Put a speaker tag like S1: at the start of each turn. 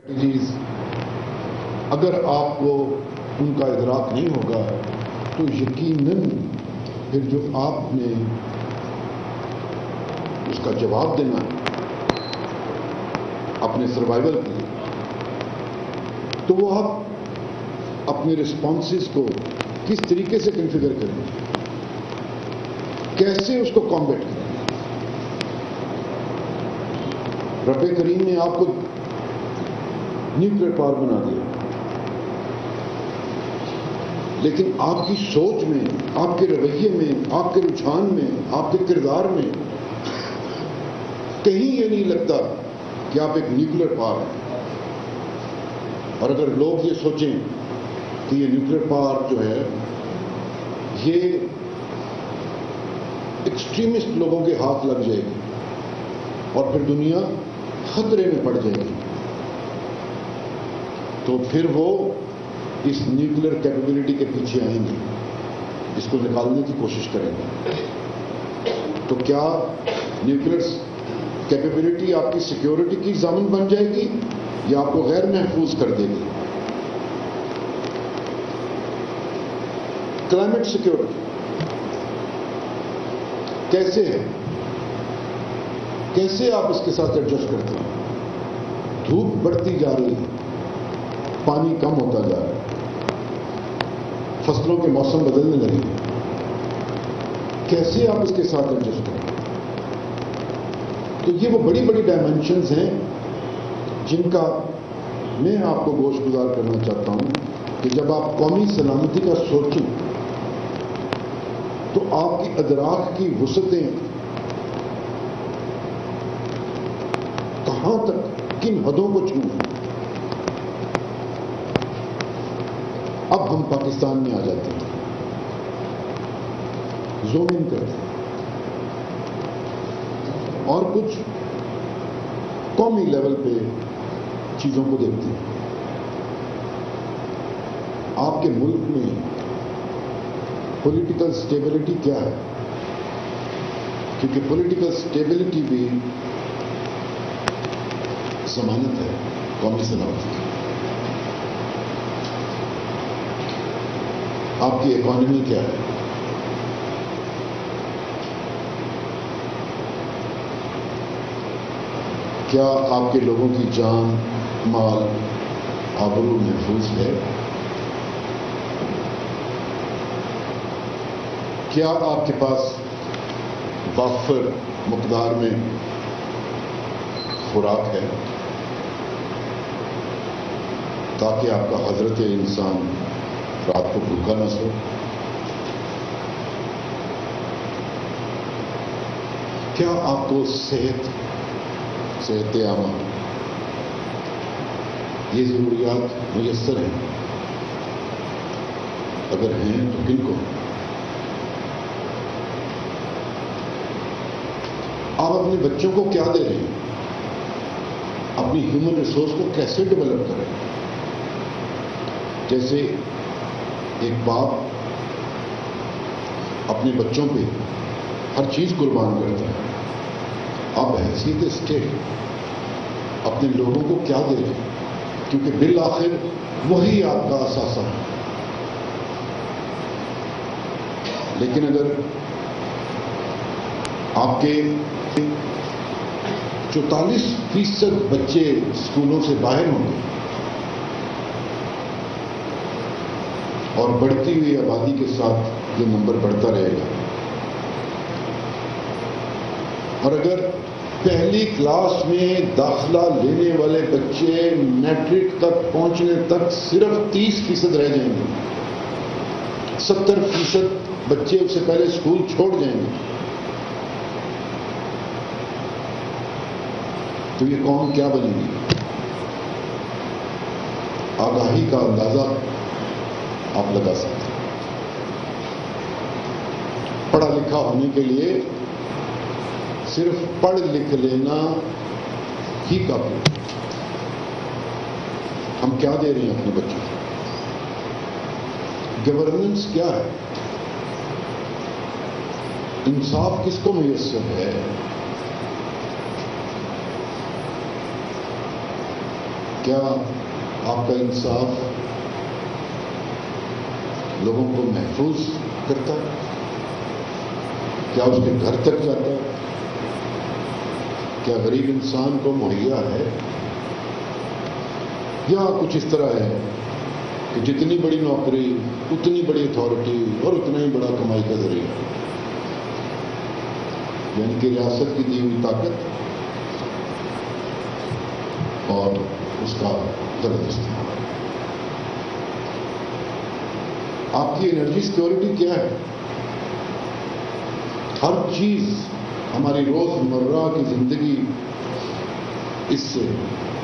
S1: چیز اگر آپ کو ان کا ادراک نہیں ہوگا تو یقیناً پھر جو آپ نے اس کا جواب دینا ہے اپنے سروائیول کے لیے، تو وہ آپ اپنے رسپانسز کو کس طریقے سے کنفیگر کریں گے، کیسے اس کو کامبیٹ کریں گے۔ رب کریم نے آپ کو نیوکلیر پاور بنا دیا، لیکن آپ کی سوچ میں، آپ کے رویے میں، آپ کے رجحان میں، آپ کے کردار میں کہیں یہ نہیں لگتا کہ آپ ایک نیوکلیر پاور ہیں۔ اور اگر لوگ یہ سوچیں کہ یہ نیوکلیر پاور جو ہے یہ ایکسٹریمسٹ لوگوں کے ہاتھ لگ جائے گی اور پھر دنیا خطرے میں پڑ جائے گی، تو پھر وہ اس نیوکلیر کیپیبلٹی کے پیچھے آئیں گے، اس کو نکالنے کی کوشش کریں گے۔ تو کیا نیوکلیر کیپیبلٹی آپ کی سیکیورٹی کی ضامن بن جائے گی یا آپ کو غیر محفوظ کر دے گی؟ کلائمیٹ سیکیورٹی کیسے ہے، کیسے آپ اس کے ساتھ ایڈجسٹ کرتے ہیں؟ دھوپ بڑھتی جا رہی ہے، پانی کم ہوتا جا رہا ہے، فصلوں کے موسم بدلنے لگے، کیسے آپ اس کے ساتھ ایڈجسٹ کریں؟ تو یہ وہ بڑی بڑی ڈائمینشنز ہیں جن کا میں آپ کو گوش گزار کرنا چاہتا ہوں کہ جب آپ قومی سلامتی کا سوچیں تو آپ کی ادراک کی وسعتیں کہاں تک، کن حدوں کو چھو ہیں۔ اب ہم پاکستان میں آ جاتے ہیں، زوم ان کرتے ہیں اور کچھ قومی لیول پہ چیزوں کو دیکھتے ہیں۔ آپ کے ملک میں پولیٹیکل سٹیبلٹی کیا ہے؟ کیونکہ پولیٹیکل سٹیبلٹی بھی ضمانت ہے قومی سلامتی کی۔ آپ کی اکانومی کیا ہے؟ کیا آپ کے لوگوں کی جان، مال، آبرو محفوظ ہے؟ کیا آپ کے پاس وافر مقدار میں خوراک ہے تاکہ آپ کا حضرت انسان رات کو بھوکا نہ سو؟ کیا آپ کو صحت عامہ، یہ ضروریات میسر ہیں؟ اگر ہیں تو کن کو؟ آپ اپنے بچوں کو کیا دے رہے ہیں؟ اپنی ہیومن ریسورس کو کیسے ڈیولپ کریں؟ جیسے ایک باپ اپنے بچوں پہ ہر چیز قربان کرتا ہے، آپ حیثیت اسٹیٹ اپنے لوگوں کو کیا دے رہے ہیں؟ کیونکہ بالآخر وہی آپ کا اثاثہ ہے۔ لیکن اگر آپ کے 44% بچے اسکولوں سے باہر ہوں گے اور بڑھتی ہوئی آبادی کے ساتھ یہ نمبر بڑھتا رہے گا، اور اگر پہلی کلاس میں داخلہ لینے والے بچے میٹرک تک پہنچنے تک صرف 30% رہ جائیں گے، 70% بچے اس سے پہلے اسکول چھوڑ جائیں گے، تو یہ قوم کیا بنے گی؟ آگاہی کا اندازہ آپ لگا سکتے ہیں۔ پڑھا لکھا ہونے کے لیے صرف پڑھ لکھ لینا ہی کافی ہے۔ ہم کیا دے رہے ہیں اپنے بچوں کو؟ گورننس کیا ہے؟ انصاف کس کو میسر ہے؟ کیا آپ کا انصاف لوگوں کو محفوظ کرتا ہے؟ کیا اس کے گھر تک جاتا ہے؟ کیا غریب انسان کو مہیا ہے؟ یا کچھ اس طرح ہے کہ جتنی بڑی نوکری اتنی بڑی اتھارٹی اور اتنا ہی بڑا کمائی کا ذریعہ، یعنی کہ ریاست کی دی ہوئی طاقت اور اس کا غلط استعمال؟ آپ کی انرجی سیکورٹی کیا ہے؟ ہر چیز ہماری روز مرہ کی زندگی اس سے